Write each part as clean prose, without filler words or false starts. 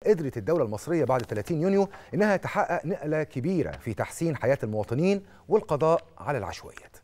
قدرت الدولة المصرية بعد 30 يونيو إنها تحقق نقلة كبيرة في تحسين حياة المواطنين والقضاء على العشوائيات.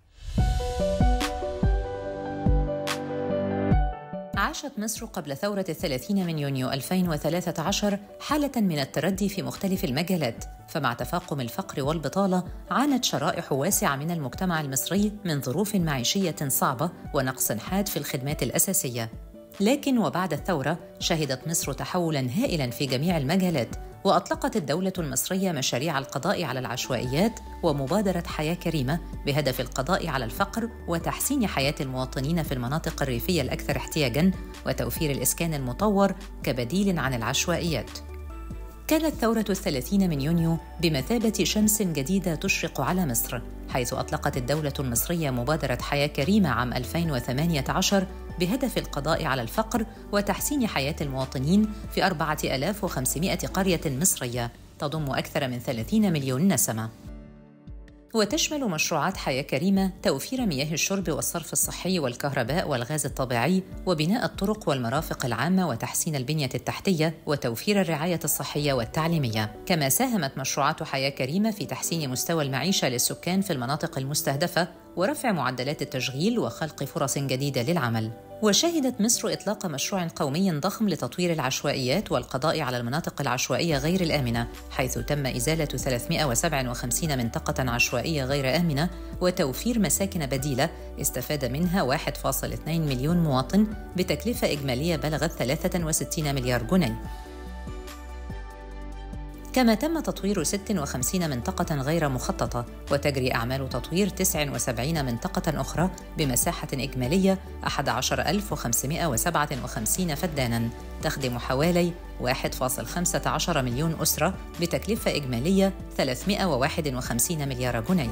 عاشت مصر قبل ثورة 30 من يونيو 2013 حالة من التردي في مختلف المجالات، فمع تفاقم الفقر والبطالة عانت شرائح واسعة من المجتمع المصري من ظروف معيشية صعبة ونقص حاد في الخدمات الأساسية. لكن وبعد الثورة شهدت مصر تحولاً هائلاً في جميع المجالات، وأطلقت الدولة المصرية مشاريع القضاء على العشوائيات ومبادرة حياة كريمة بهدف القضاء على الفقر وتحسين حياة المواطنين في المناطق الريفية الأكثر احتياجاً وتوفير الإسكان المطور كبديل عن العشوائيات. كانت ثورة 30 من يونيو بمثابة شمس جديدة تشرق على مصر، حيث أطلقت الدولة المصرية مبادرة حياة كريمة عام 2018 بهدف القضاء على الفقر وتحسين حياة المواطنين في 4500 قرية مصرية تضم أكثر من 30 مليون نسمة. وتشمل مشروعات حياة كريمة توفير مياه الشرب والصرف الصحي والكهرباء والغاز الطبيعي وبناء الطرق والمرافق العامة وتحسين البنية التحتية وتوفير الرعاية الصحية والتعليمية. كما ساهمت مشروعات حياة كريمة في تحسين مستوى المعيشة للسكان في المناطق المستهدفة ورفع معدلات التشغيل وخلق فرص جديدة للعمل. وشهدت مصر إطلاق مشروع قومي ضخم لتطوير العشوائيات والقضاء على المناطق العشوائية غير الآمنة، حيث تم إزالة 357 منطقة عشوائية غير آمنة وتوفير مساكن بديلة استفاد منها 1.2 مليون مواطن بتكلفة إجمالية بلغت 63 مليار جنيه. كما تم تطوير 56 منطقة غير مخططة وتجري أعمال تطوير 79 منطقة أخرى بمساحة إجمالية 11557 فداناً تخدم حوالي 1.15 مليون أسرة بتكلفة إجمالية 351 مليار جنيه.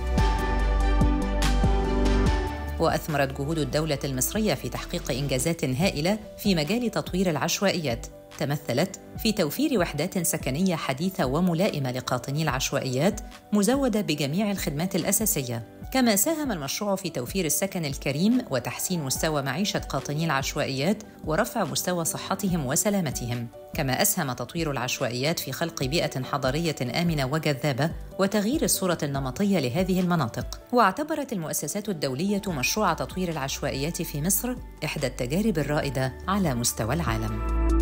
وأثمرت جهود الدولة المصرية في تحقيق إنجازات هائلة في مجال تطوير العشوائيات، تمثلت في توفير وحدات سكنية حديثة وملائمة لقاطني العشوائيات مزودة بجميع الخدمات الأساسية. كما ساهم المشروع في توفير السكن الكريم وتحسين مستوى معيشة قاطني العشوائيات ورفع مستوى صحتهم وسلامتهم. كما أسهم تطوير العشوائيات في خلق بيئة حضرية آمنة وجذابة وتغيير الصورة النمطية لهذه المناطق. واعتبرت المؤسسات الدولية مشروع تطوير العشوائيات في مصر إحدى التجارب الرائدة على مستوى العالم.